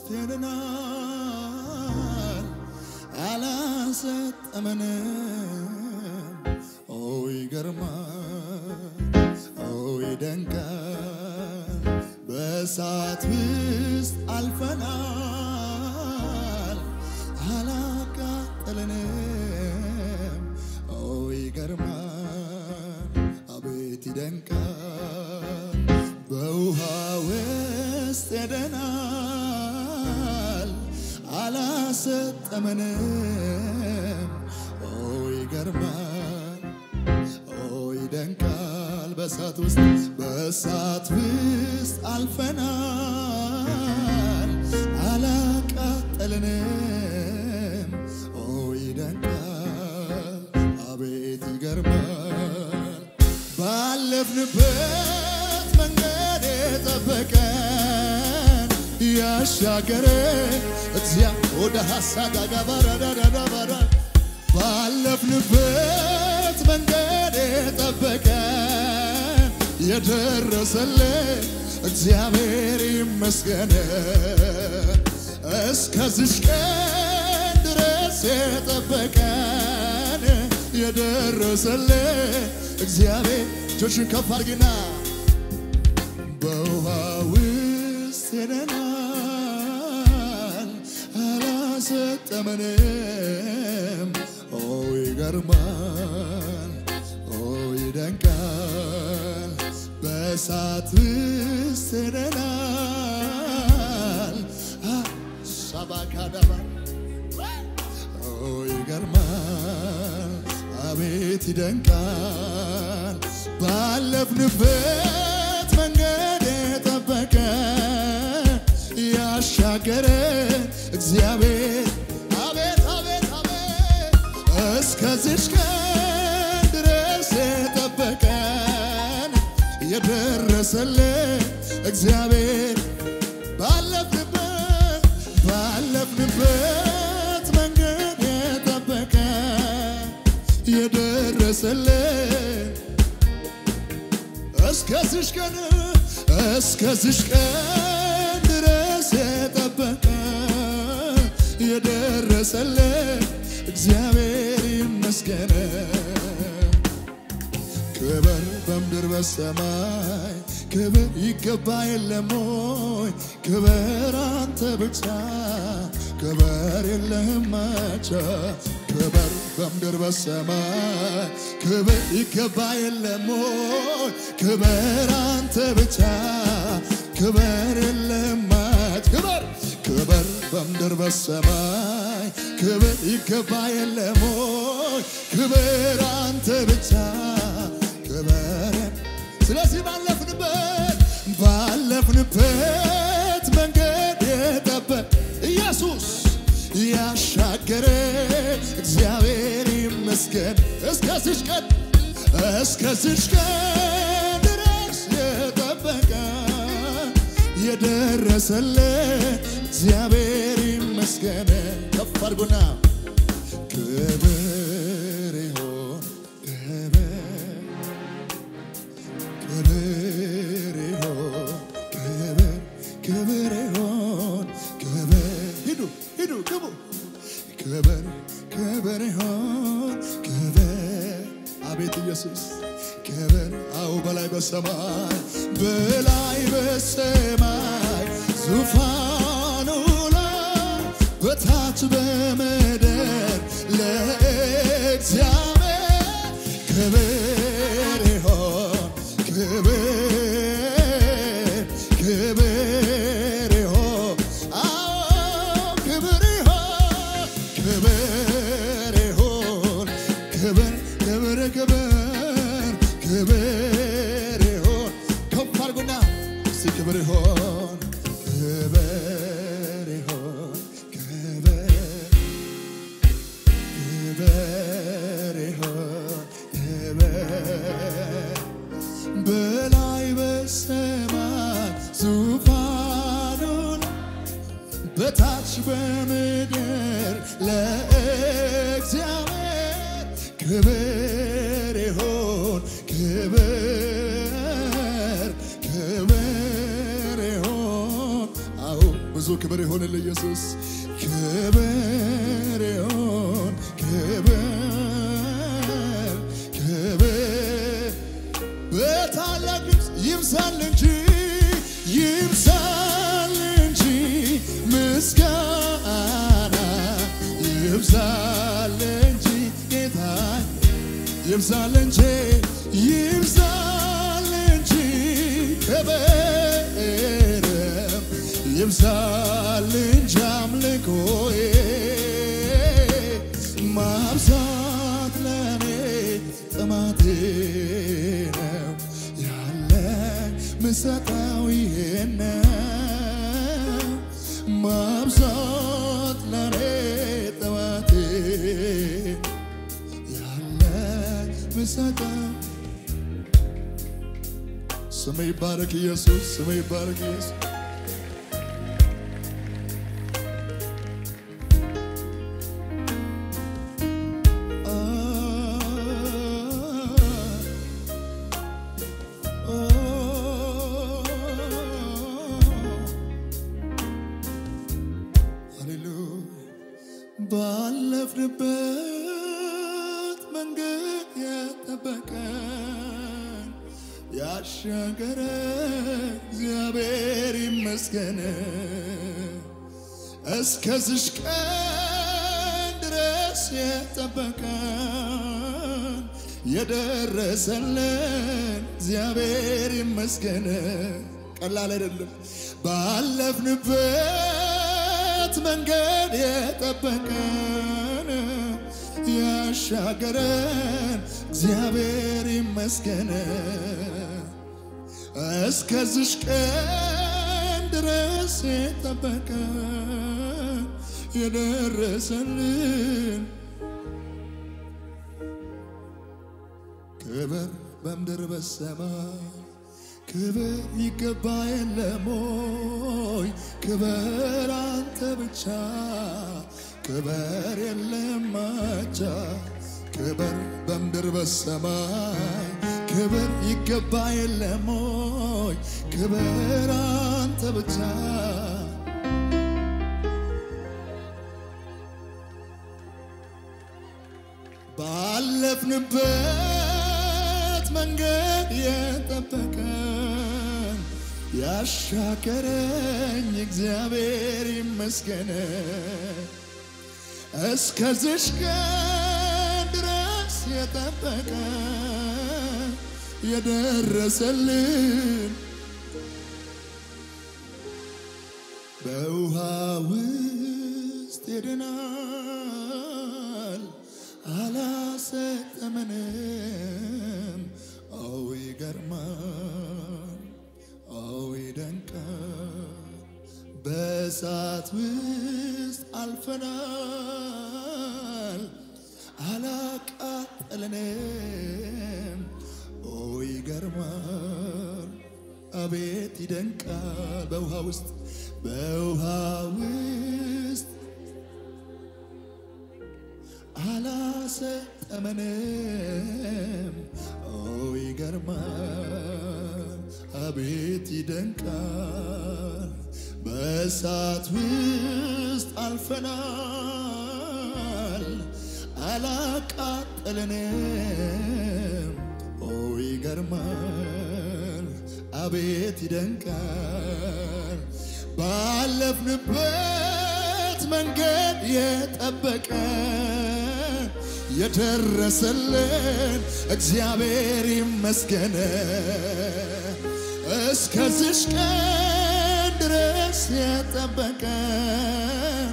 ወስደናል አላሰጠመንም ይገርማል ይደንቃል በእሳት ውስጥ አልፈናል አላቃጠለንም ይገርማል አቤት ይደንቃል በውሃ ውስጥ ሄደናል አላሰጠመንም ይገርማል ይደንቃል በእሳት ውስጥ አልፈናል አላቃጠለንም ይደንቃል አቤት ይገርማል ባለፍንበት መንገድ የጠበቀን ያሻገረን እግዚአብሔር ወደ ሐሳብ ጋባራዳዳባራ ባለፍንበት መንገድ የጠበቀን የደረሰልን እግዚአብሔር ይመስገን እስከዚህ ቀን ድረስ የጠበቀን የደረሰልን እግዚአብሔር እጆችን ከፍ አድርጊና በውሃ ውስጥ ሄደናል አላሰጠመንም ይገርማል ይደንቃል በእሳት ውስጥ ሄደናል ሳባካዳባ ይገርማል አቤት ይደንቃል ባለፍንበት መንገድ የጠበቀን ያሻገረን እግዚአብሔር አቤት አቤት አቤት እስከዚህ ቀን ድረስ የጠበቀን የደረሰልን እግዚአብሔር ባለፍንበት መንገድ የጠበቀን የደረሰልን እስከዚህ ቀን ድረስ የጠበቀን የደረሰልን እግዚአብሔር ይመስገን ክብር በምድር በሰማይ ክብር ይገባ የለም ሆይ ክብር አንተ ብቻ ክብር የለህም ማቻ ክብር በምድር በሰማይ ክብር ይገባ የለም ሆይ ክብር አንተ ብቻ ክብር የለህም ማቻ ክብር በምድር በሰማይ ክብር ይገባ የለም ሆይ ክብር አንተ ብቻ ክብር ስለዚህ ባለፍንበት መንገድ የጠበቀን ኢየሱስ ያሻገረን እግዚአብሔር ይመስገን እስከዚህ ቀን ድረስ የጠበቀን የደረሰልን እግዚአብሔር ይመስገን ከፍ አድርጉና ክብር ይሁን ክብር ይሁን ሂዱ ግቡ ክብር ይሁን አቤት ኢየሱስ ክብር አው በላይ በሰማይ ዙፋኑ ላይ በታች በምድር ለእግዚአብሔር ክብር ይሁን ክብር ይሁን ክብር ይሁን ከፍ አድርጉና እስቲ ክብር ይሁን በላይ በሰማይ ዙፋኑን በታች በምድር ለእግዚአብሔር ክብር ይሁን ክብር ይሁን አዎ ብዙ ብዙ ክብር ይሁን ለኢየሱስ ክብር ይሁን ክብር ክብር በታላቅ ድምፅ ይብዛል እንጂ ምስጋና ይብዛል እንጂ ጌታ ይብዛል እንጂ ክብር ይብዛል እንጂ አምልኮዬ ማብዛት ለኔ ጥማቴ ነው ያለኝ ምሰጠው ይሄን ነው ማብዛት ለኔ ጥማቴ ያለኝ ምሰጠው ስሜ ይባረክ ኢየሱስ ስሜ ይባረክ ኢየሱስ ባለፍንበት መንገድ የጠበቀን ያሻገረ እግዚአብሔር ይመስገን እስከዚህ ቀን ድረስ የጠበቀን የደረሰልን እግዚአብሔር ይመስገን ቀላል አይደለም ባለፍንበት መንገድ የጠበቀን ያሻገረን እግዚአብሔር ይመስገን እስከዚህ ቀን ድረስ የጠበቀን የደረሰልን ክብር በምድር በሰማይ ክብር ይገባ የለም ሆይ ክብር አንተ ብቻ ክብር የለም አቻ ክብር በምድር በሰማይ ክብር ይገባ የለም ሆይ ክብር አንተ ብቻ ባለፍንበት መንገድ የጠበቀን ያሻገረኝ እግዚአብሔር ይመስገን እስከዚህ ቀን ድረስ የጠበቀን የደረሰልን በውሃ ውስጥ ሄደናል አላሰጠመንም አዎ ይገርማል አዎ ይደንቃል በእሳት ውስጥ አልፈናል አላቃጠለንም ኦ ይገርማል አቤት ይደንቃል በውሃ ውስጥ አላሰጠመንም ኦ ይገርማል አቤት ይደንቃል በእሳት ውስጥ አልፈናል አላቃጠለንም ኦ ይገርማል አቤት ይደንቃል ባለፍንበት መንገድ የጠበቀን የደረሰልን እግዚአብሔር ይመስገን እስከዚህ ቀን ድረስ የጠበቀን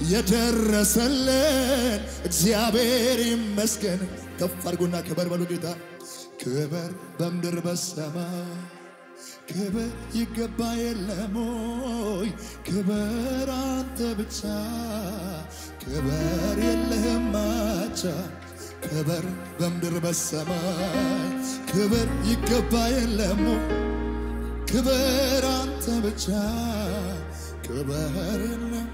የደረሰልን እግዚአብሔር ይመስገን ከፍ አድርጉና ክብር በሉ ጌታ ክብር በምድር በሰማይ ክብር ይገባ የለም ሆይ ክብር አንተ ብቻ ክብር የለህም አቻ ክብር በምድር በሰማይ ክብር ይገባ የለም ክብር አንተ ብቻ ክብር የለም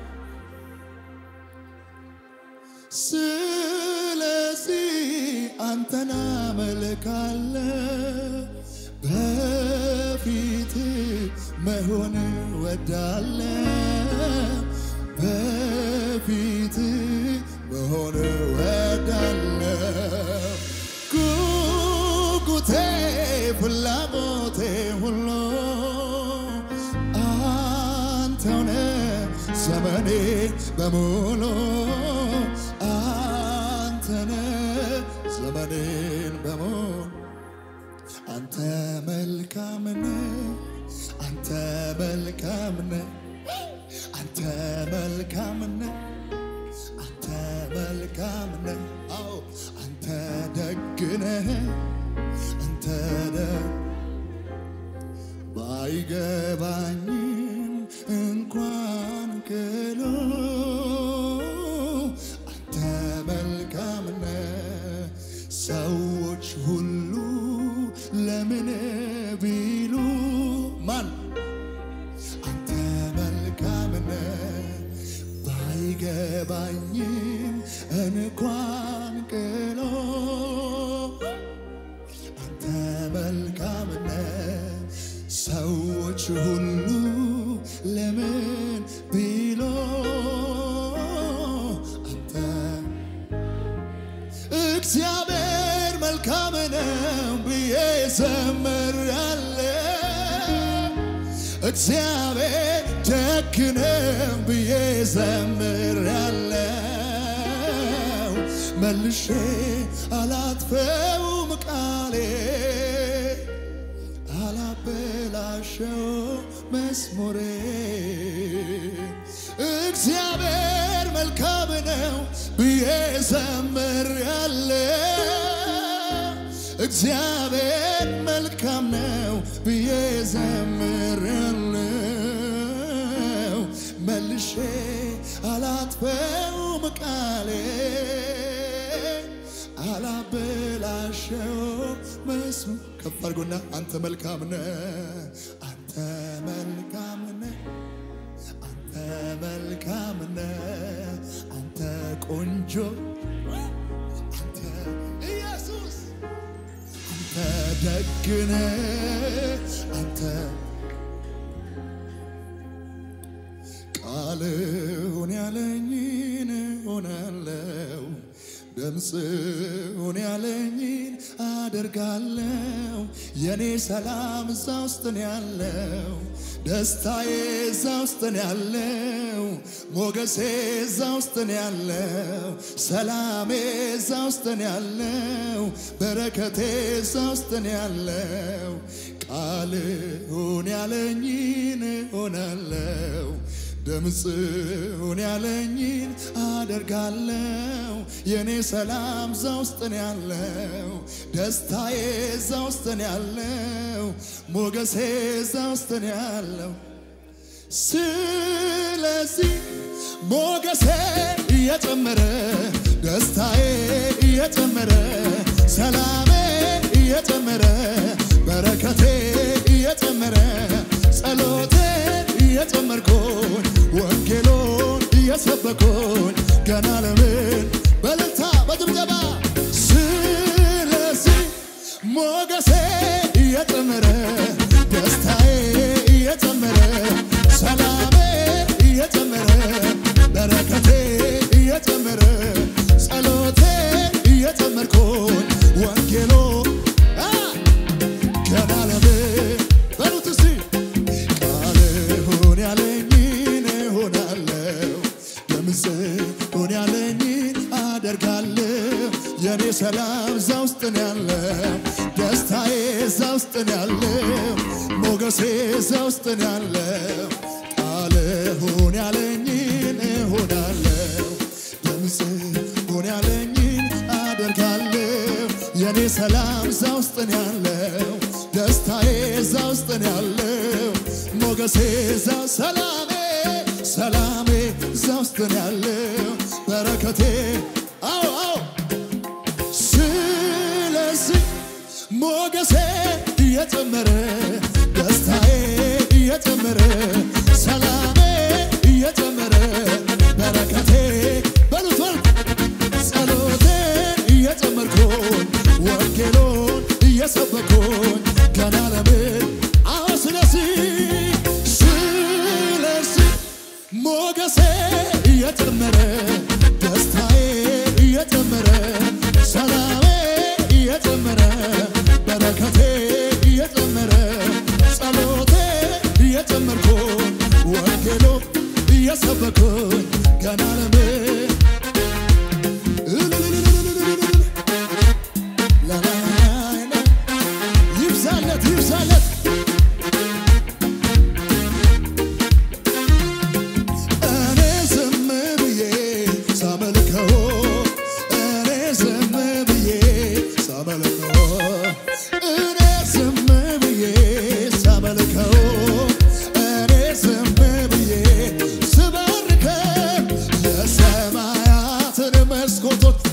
ስለዚህ አንተን አመልካለሁ በፊት መሆን ወዳለሁ በፊት መሆን ወዳለው ጉጉቴ ፍላጎቴ ሁሉ አንተውነ ዘመኔ በሙሉ አንተነ ዘመኔን በሙሉ አንተ መልካም ነህ አንተ መልካም ነህ አንተ መልካም ነህ አንተ መልካም ነህ አዎ አንተ ደግ ነህ አንተ ባይገባኝም እንኳን ከሎ አንተ መልካም ነህ ሰዎች ሁሉ ለምን ቢሉ ማን አንተ መልካም ነህ ባይገባኝም እንኳን ከሎ አንተ መልካም ነህ ሰዎች ሁሉ ለምን ቢሉ አንተ እግዚአብሔር መልካም ነው ብዬ ዘምራለሁ እግዚአብሔር ደግ ነው ብዬ ዘምራለሁ መልሼ አላጥፈውም ቃሌ አላበላሸው መዝሙሬ እግዚአብሔር መልካም ነው ብዬ ዘምራለሁ እግዚአብሔር መልካም ነው ብዬ ዘምራለሁ መልሼ አላጥፈውም ቃሌ አላበላሸው መዝሙር ከፍ አድርጎና አንተ መልካም ነህ አንተ መልካም ነህ አንተ መልካም ነህ አንተ ቆንጆ አንተ ኢየሱስ አንተ ደግ ነህ አንተ ቃልህን ያለኝን ሆናለሁ ድምፅህን ያለኝን አደርጋለሁ የኔ ሰላም እዛ ውስጥ ነው ያለው ደስታዬ እዛ ውስጥ ነው ያለው ሞገሴ እዛ ውስጥ ነው ያለው ሰላሜ እዛ ውስጥ ነው ያለው በረከቴ እዛ ውስጥ ነው ያለው ቃልህን ያለኝን ሆናለሁ ድምፅህን ያለኝን አደርጋለሁ የኔ ሰላም እዛ ውስጥ ነው ያለው ደስታዬ እዛ ውስጥ ነው ያለው ሞገሴ እዛ ውስጥ ነው ያለው ስለዚህ ሞገሴ እየጨመረ ደስታዬ እየጨመረ ሰላሜ እየጨመረ በረከቴ እየጨመረ ጸሎቴ እየጨመርኩኝ ወንጌሉን እየሰበኩኝ ገና ለምን በልልታ በድብደባ ስለዚህ ሞገሴ እየጨመረ ደስታዬ እየጨመረ ሰላሜ እየጨመረ በረከቴ እየጨመረ ጸሎቴ እየጨመርኩኝ ወንጌሉን ገና ለምን በሉት እስቲ ቃልህን ያለኝን እሆናለሁ ድምፅህን ያለኝን አደርጋለሁ የኔ ሰላም እዛ ውስጥ ነው ያለው ደስታዬ እዛ ውስጥ ነው ያለው ሞገሴ እዛ ውስጥ ነው ያለው ቃልህን ያለኝን እሆናለሁ ድምፅህን ያለኝን አደርጋለሁ የኔ ሰላም እዛ ውስጥ ነው ያለው ደስታዬ እዛ ውስጥ ነው ያለው ሞገሴ እዛ ሰላሜ ሰላሜ እዛ ውስጥ ነው ያለው በረከቴ አዎ አዎ ስለዚህ ሞገሴ እየጨመረ ደስታዬ እየጨመረ ሰላሜ እየጨመረ በረከቴ በሉት ጸሎቴ እየጨመርኩኝ ወንጌሉን እየሰበኩኝ ገና ለምን አዎ ስለዚህ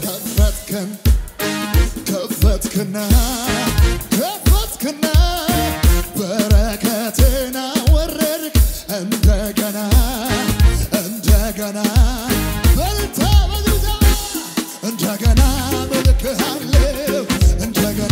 ከፈትክና በረከቴን አወረድክ እንደገና በልታ በልታ እንደገና መልክሃለሁ እንደገና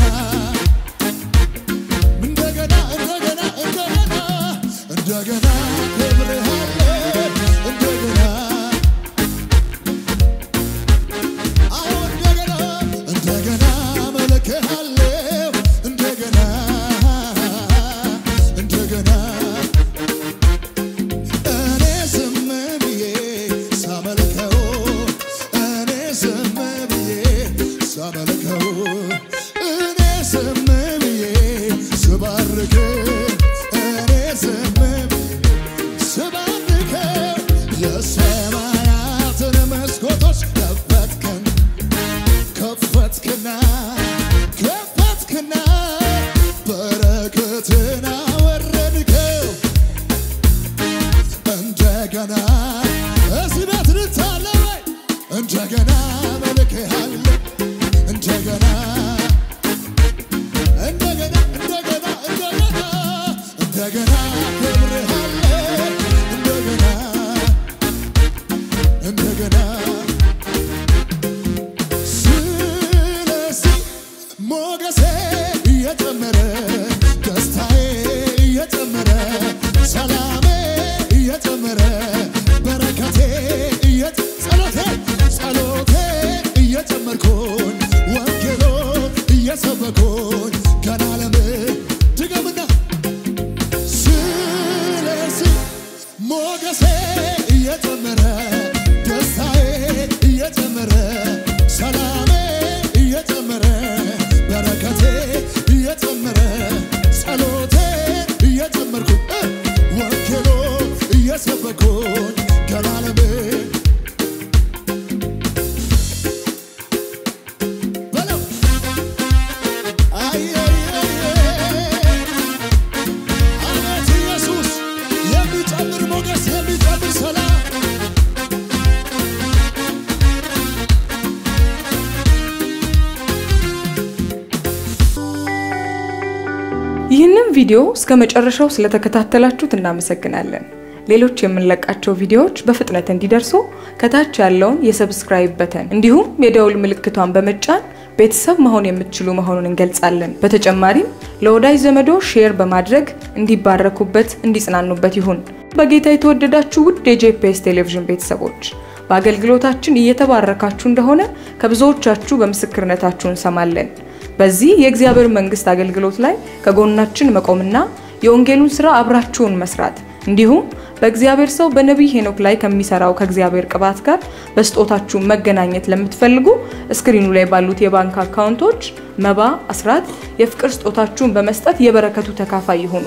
ይህንን ቪዲዮ እስከ መጨረሻው ስለተከታተላችሁት እናመሰግናለን። ሌሎች የምንለቃቸው ቪዲዮዎች በፍጥነት እንዲደርሱ ከታች ያለውን የሰብስክራይብ በተን እንዲሁም የደውል ምልክቷን በመጫን ቤተሰብ መሆን የምትችሉ መሆኑን እንገልጻለን። በተጨማሪም ለወዳጅ ዘመዶ ሼር በማድረግ እንዲባረኩበት እንዲጽናኑበት ይሁን። በጌታ የተወደዳችሁ ውድ የጄፒኤስ ቴሌቪዥን ቤተሰቦች በአገልግሎታችን እየተባረካችሁ እንደሆነ ከብዙዎቻችሁ በምስክርነታችሁ እንሰማለን። በዚህ የእግዚአብሔር መንግስት አገልግሎት ላይ ከጎናችን መቆምና የወንጌሉን ሥራ አብራችሁን መስራት እንዲሁም በእግዚአብሔር ሰው በነብይ ሄኖክ ላይ ከሚሰራው ከእግዚአብሔር ቅባት ጋር በስጦታችሁ መገናኘት ለምትፈልጉ ስክሪኑ ላይ ባሉት የባንክ አካውንቶች መባ፣ አስራት፣ የፍቅር ስጦታችሁን በመስጠት የበረከቱ ተካፋይ ይሁኑ።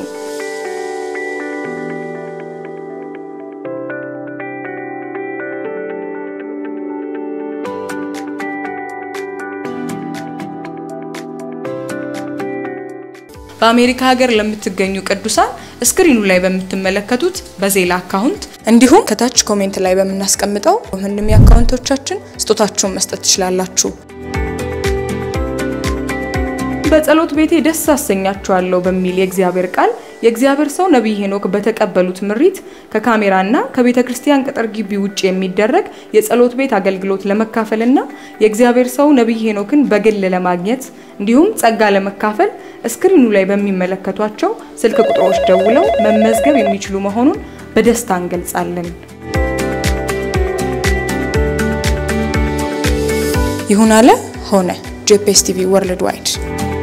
በአሜሪካ ሀገር ለምትገኙ ቅዱሳን ስክሪኑ ላይ በምትመለከቱት በዜላ አካውንት እንዲሁም ከታች ኮሜንት ላይ በመናስቀምጠው ምንም የአካውንቶቻችን ስጦታችሁን መስጠት ትችላላችሁ። በጸሎት ቤቴ ደስ አሰኛችኋለሁ በሚል የእግዚአብሔር ቃል የእግዚአብሔር ሰው ነብይ ሄኖክ በተቀበሉት ምሪት ከካሜራና ከቤተክርስቲያን ቅጥር ግቢ ውጪ የሚደረግ የጸሎት ቤት አገልግሎት ለመካፈልና የእግዚአብሔር ሰው ነብይ ሄኖክን በግል ለማግኘት እንዲሁም ጸጋ ለመካፈል ስክሪኑ ላይ በሚመለከቷቸው ስልክ ቁጥሮች ደውለው መመዝገብ የሚችሉ መሆኑን በደስታ እንገልጻለን። ይሁን አለ ሆነ። ጄፒኤስ ቲቪ ወርልድ ዋይድ